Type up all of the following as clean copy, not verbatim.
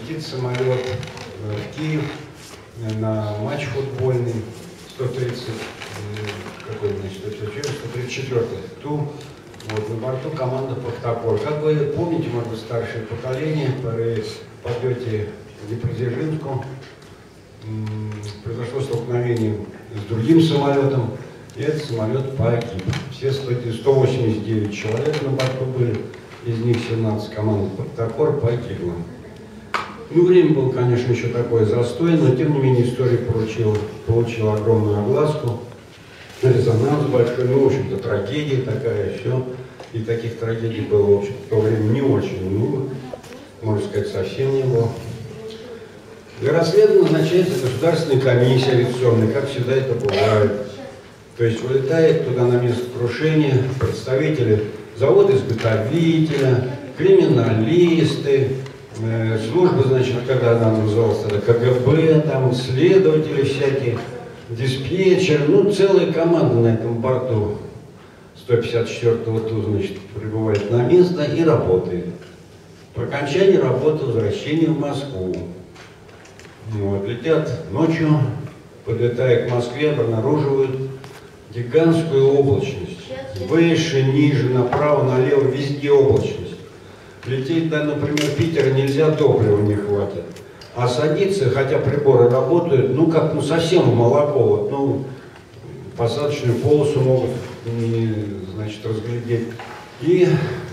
летит самолет в Киев на матч футбольный, 134-й ТУ. Вот, на борту команда «Пахтакор». Как вы помните, может быть, старшее поколение, при подлете в Днепродзержинску произошло столкновение с другим самолетом, и этот самолет погиб. Все 189 человек на борту были, из них 17 команд «Пахтакор» погибло. Ну, время было, конечно, еще такое застойное, но тем не менее история получила огромную огласку, резонанс большой, ну, в общем-то, трагедия такая, все. И таких трагедий было, в общем-то, в то время не очень много, можно сказать, совсем не было. Для расследования назначается государственная комиссия авиационная, как всегда это бывает. То есть вылетает туда на место крушения представители завода-изготовителя, криминалисты, служба, значит, когда она называлась тогда КГБ, там следователи всякие, диспетчеры, ну, целая команда на этом борту 154-го ТУ, значит, прибывает на место и работает. По окончании работы возвращение в Москву. Вот, летят ночью, подлетая к Москве, обнаруживают гигантскую облачность. Выше, ниже, направо, налево, везде облачность. Лететь, да, например, Питера нельзя, топлива не хватит. А садиться, хотя приборы работают, ну как, ну совсем молоко, вот, ну посадочную полосу могут, значит, разглядеть. И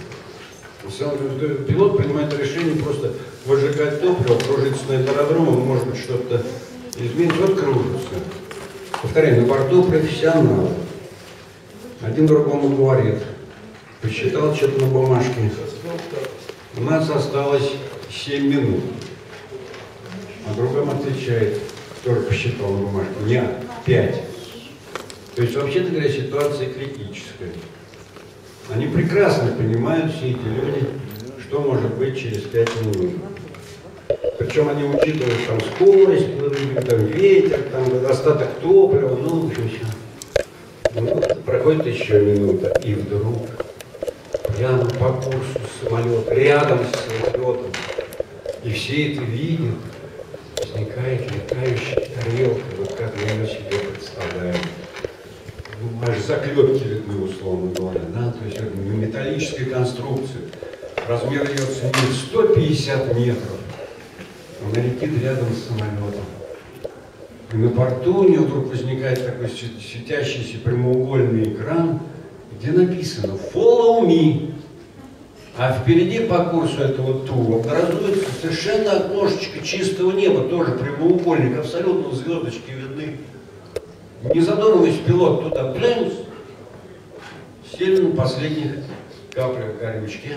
пилот принимает решение просто выжигать топливо, кружиться над аэродромом, может быть, что-то изменить, вот кружится. Повторяю, на борту профессионал. Один другому говорит, посчитал что-то на бумажке. У нас осталось 7 минут. А другому отвечает, который посчитал на бумажке, нет, 5. То есть, вообще-то говоря, ситуация критическая. Они прекрасно понимают, все эти люди, что может быть через 5 минут. Причем они учитывают там скорость, там ветер, там достаток топлива, ну, в общем, все. Ну, проходит еще минута, и вдруг прямо по курсу самолета, рядом с самолетом, и все это видят, возникает летающая тарелка, вот как мы ее себе представляем. Ну, аж заклепки видны, условно говоря, да, то есть это металлическая конструкция. Размер ее оценили 150 метров. Она летит рядом с самолетом. И на борту у нее вдруг возникает такой светящийся прямоугольный экран, где написано «Follow me». А впереди по курсу этого ТУ образуется совершенно окошечко чистого неба, тоже прямоугольник, абсолютно звездочки видны. Не задумываясь, пилот туда глянет, сели на последних каплях горючки.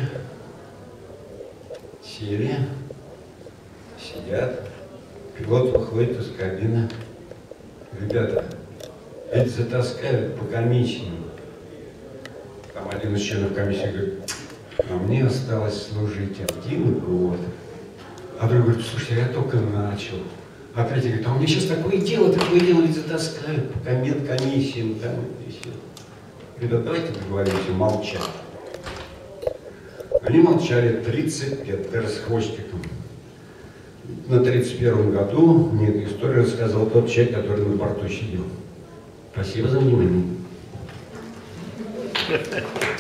Сели, сидят, пилот выходит из кабины. Ребята, эти затаскают по комиссии. Там один из членов комиссии говорит, а мне осталось служить 1 год. А другой говорит, слушай, я только начал. А третий говорит, а у меня сейчас такое дело, ведь затаскают по комиссиям, там и все. Ребята, давайте договоримся молчать. Они молчали 30 лет, даже с хвостиком. На 31-м году мне эту историю рассказал тот человек, который на борту сидел. Спасибо за внимание.